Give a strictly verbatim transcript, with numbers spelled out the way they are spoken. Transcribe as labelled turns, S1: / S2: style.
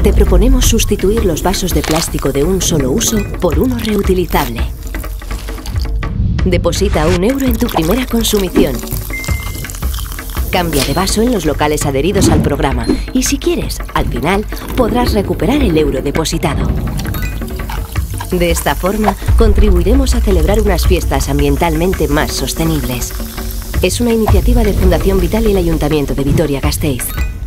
S1: Te proponemos sustituir los vasos de plástico de un solo uso por uno reutilizable. Deposita un euro en tu primera consumición. Cambia de vaso en los locales adheridos al programa y si quieres, al final podrás recuperar el euro depositado. De esta forma, contribuiremos a celebrar unas fiestas ambientalmente más sostenibles. Es una iniciativa de Fundación Vital y el Ayuntamiento de Vitoria-Gasteiz.